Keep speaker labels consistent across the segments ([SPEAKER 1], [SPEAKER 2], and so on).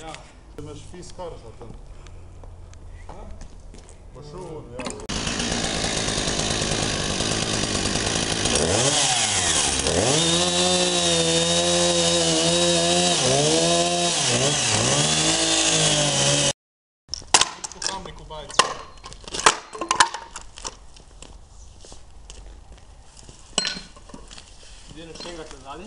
[SPEAKER 1] Ja. Imaš fiskar za tam. Pa šel, ja.
[SPEAKER 2] Gdje ne štegate zadnji?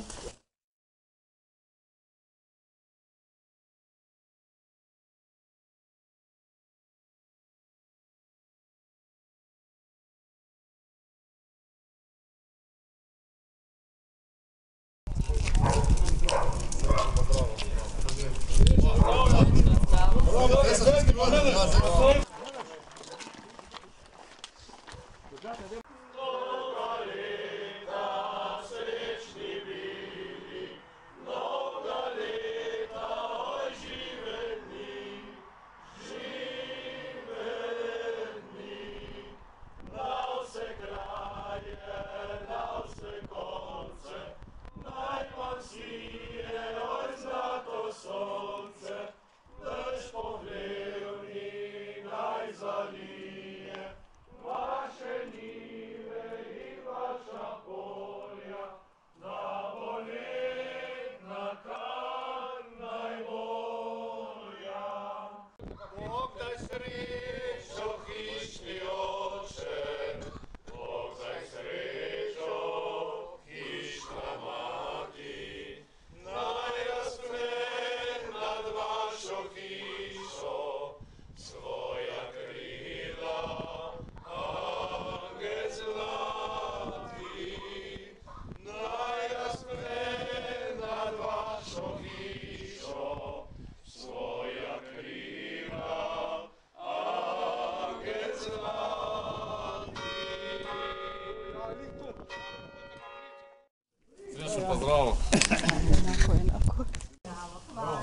[SPEAKER 1] Pa zdravo.
[SPEAKER 3] Enako. Hvala.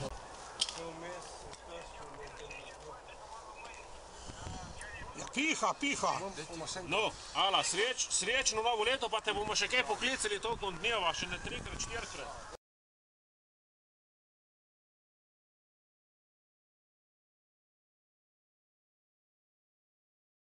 [SPEAKER 4] Piha. No, Ala, srečno novo leto, pa te bomo še kaj poklicali tokom dneva, še ne 3-4-krat.